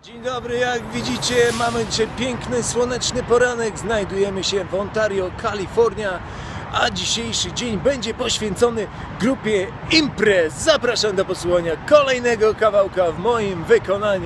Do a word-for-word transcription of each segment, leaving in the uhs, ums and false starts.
Dzień dobry, jak widzicie, mamy dzisiaj piękny, słoneczny poranek. Znajdujemy się w Ontario, Kalifornia, a dzisiejszy dzień będzie poświęcony grupie Imprez. Zapraszam do posłuchania kolejnego kawałka w moim wykonaniu.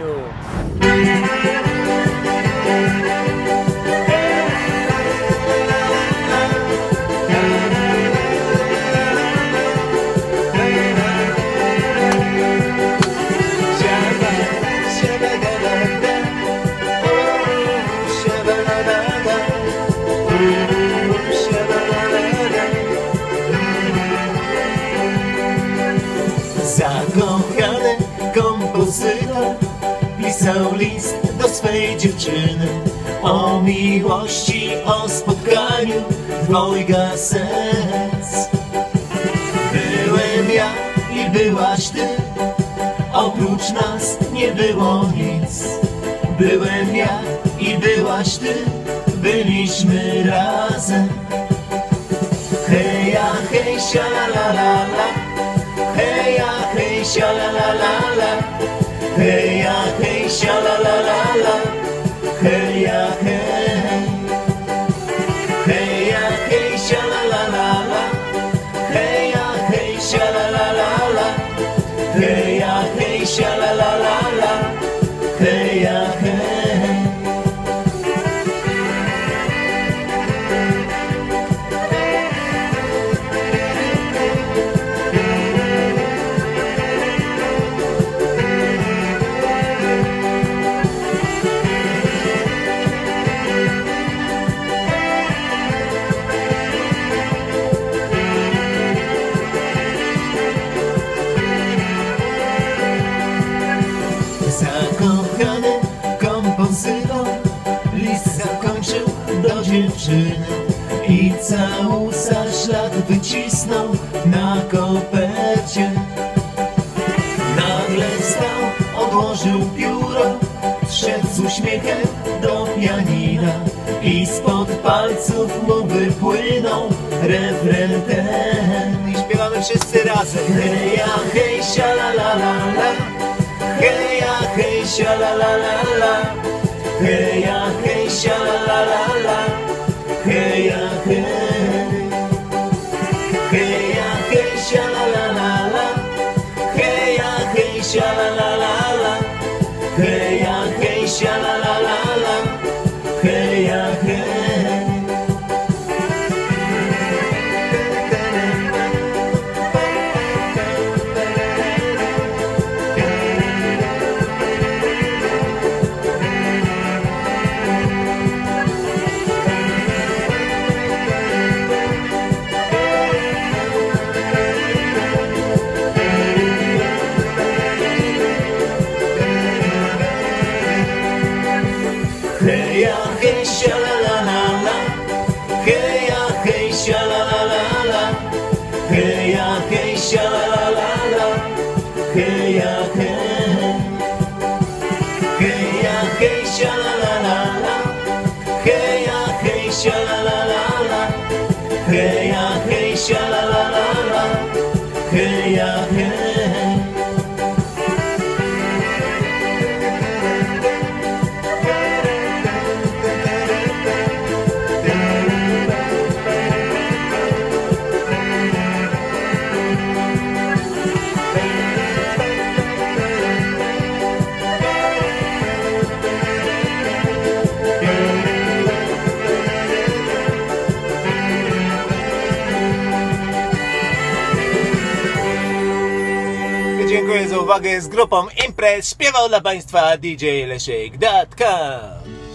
Zakochany kompozytor pisał list do swej dziewczyny o miłości, o spotkaniu dwojga serc. Byłem ja i byłaś ty, oprócz nas nie było nic. Byłem ja i byłaś ty, byliśmy razem. Heja, hej, sia la la la la. Heja, hej, sia la la la la. Heja, hej, sia la la la la. Heja, hej. Heja, hej, sia la la la la. Heja, hej, sia la la la la. Heja, hej, sia la la la la. Heja, hej. Zakochany kompozytor list zakończył do dziewczyny i całusa szlak wycisnął na kopercie. Nagle wstał, odłożył pióro, szedł z uśmiechem do pianina i spod palców mu wypłynął refren ten. I śpiewamy wszyscy razem. Heja, hej, sia la la la la. Heja, hej, sia la la la la. Heja, hej, sia la la la la. Heja, hej. Heja, hej, sia la la la la. Heja, hej, sia la la la la. Heja, hej, sia la la la la. Heja, hej. Heja, hej, sia la la la la. Heja, hej, sia la la la la. Heja, hej, sia la la la la. Heja, hej. Heja, hej, sia la la la la. Heja, hej, sia la la la la. Heja, hej, sia la la la la. Heja, hej. Dziękuję za uwagę. Z grupą Imprez śpiewał dla Państwa D J Leszek kropka com.